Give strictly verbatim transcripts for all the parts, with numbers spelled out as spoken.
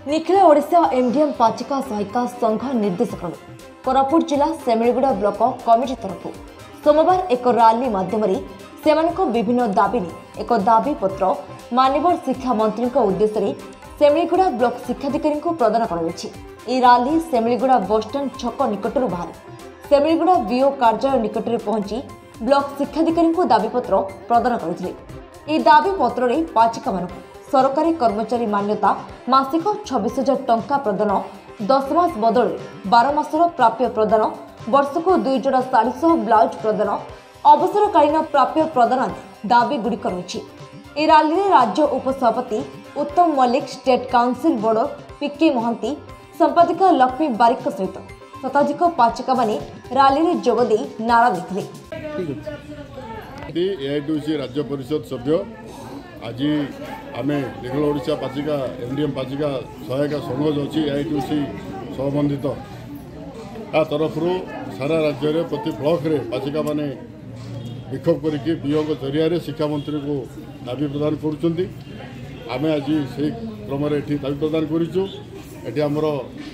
Nikhil Odisha MDM पाचिका सहायिका संघ निर्देशक कोरापुट जिला सेमिलीगुड़ा ब्लॉक कमिटी तरफ सोमवार एक रैली माध्यम से विभिन्न दाबी ने एक दाबी पत्र माननीय शिक्षा मंत्री उद्देश्य सेमिलीगुड़ा ब्लॉक शिक्षाधिकारी प्रदान कर रैली सेमिलीगुड़ा बसस्टाण्ड छक निकटर बाहर सेमिलीगुड़ा बीओ कार्यालय निकटने पहुंची ब्लॉक शिक्षाधिकारी दाबीपत्र प्रदान करते दाबी पत्र पाचिका मानक सरकारी कर्मचारी मान्यता मासिक छब्बीस हजार टंका प्रदान दस मास बदल बार मासर प्राप्य प्रदान वर्षक दुई जोड़ा साड़ी सह ब्लाउज प्रदान अवसरकालीन प्राप्य प्रदान आदि दाबी गुड़िक रही रैली में राज्य उपसभापति उत्तम मल्लिक स्टेट काउंसिल बोर्ड पिके महांती संपादिका लक्ष्मी बारिक सहित शताधिक पाचिका माने रैली में जोगदे नारा देते राज्य परिषद सभ्य आज आम निखिल ओडिशा पाचिका एमडीएम पाचिका सहायक संघ अच्छी एआईटीसी संबंधित आ तरफ सारा राज्य में प्रति ब्लॉक रे पाचिका माने विक्षोभ करके बीओ जरिया शिक्षा मंत्री को दाबी प्रदान करुँच आम आज से क्रम दाबी प्रदान करमर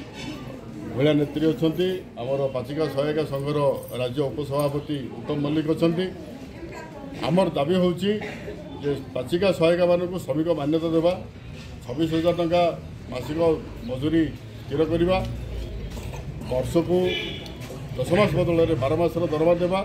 महिला नेत्री अच्छा आमर पाचिका सहायक संघर राज्य उपसभापति उत्तम मल्लिक अच्छा आमर दाबी हूँ जे पाचिका सहायिका मानक श्रमिक मान्यता देवा छब्बीस हजार टंका मासिक मजूरी स्थिर करवा वर्ष को दस मास बदल बार मासर दरमा देवा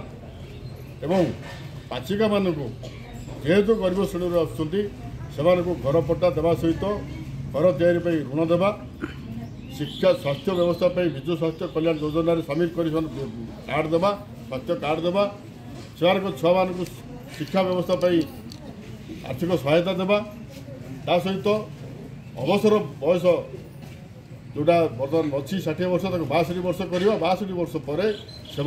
एवं पाचिका मानक जेहेतु गरीब श्रेणी आसुँच घर पट्टा देवा सहित घर तैयारी ऋण देवा शिक्षा स्वास्थ्य व्यवस्था विजु स्वास्थ्य कल्याण योजना सामिल कर कार्ड देवा स्वास्थ्य कार्ड देवा से छुआ मान शिक्षा व्यवस्था आर्थिक सहायता देवा ता सहित अवसर बयस जोटा बर्तमान अच्छी षाठी वर्ष बासठी वर्ष करवा बासठी वर्ष पर से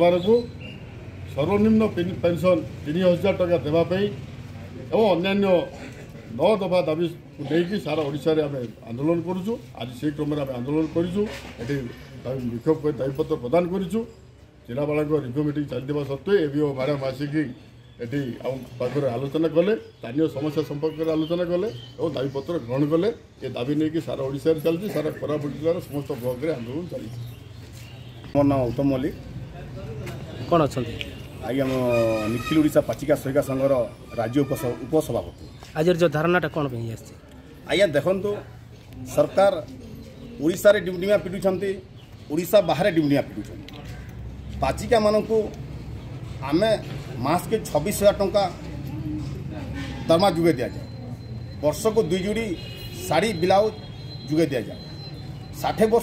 सर्वनिम्न पेंशन तीन हजार टका देवाई और अन्न्य नौ दफा दाबी नहीं सारा ओडिशा रे आम आंदोलन करुचु आज से क्रम आम आंदोलन करूँ विक्षोभ कर दाबीपत्र प्रदान करूँ जिलापाल रिव्यू मीटिंग चलता सत्वे एबीओ मैडम आसिकी एटी पाखे आलोचना कले स्थानीय समस्या संपर्क में आलोचना कले और दाबीपत्र ग्रहण कले ये दाबी नहीं कि सारा ओडिशा रे चलती सारा कोरापुट जिलार समस्त ब्लॉक रे आंदोलन चली मोर नाम उत्तम मल्लिक कौन अच्छा आज आम निखिल ओडिशा पाचिका सहायिका संघर राज्य उपसभापति आज जो धारणाटा कौन आज्ञा देखु सरकार ओडिशा रे डिमडिमा पिटुछंती ओडिशा बाहर डिमडिमा पिटुछंती पाचिका मानक आमे मास के छब्बीस हजार टंका दरमा जुगे दि जाए वर्ष को दुई जोड़ी साड़ी ब्लाउज जुगे दि जाए षाठी वर्ष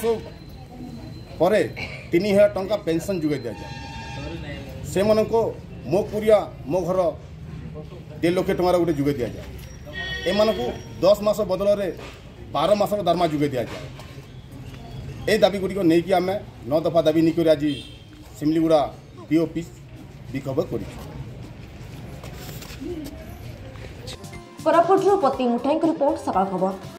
पर तीन हजार टंका पेंशन जुगे दि जाए से मन को मो कुरिया मो घर डेढ़ लक्ष टंकार गोटे जुगे दि जाए एम को दस मास बदल में बार मासर दरमा जुगे दि जाए ए दाबी गुड़िक नहीं कि आम नौ दफा दाबी नहीं आज सिमलीगुड़ा पी ऑफिस विक्षोभ कर कोरापुट पति मुठाई रिपोर्ट सकाळ खबर।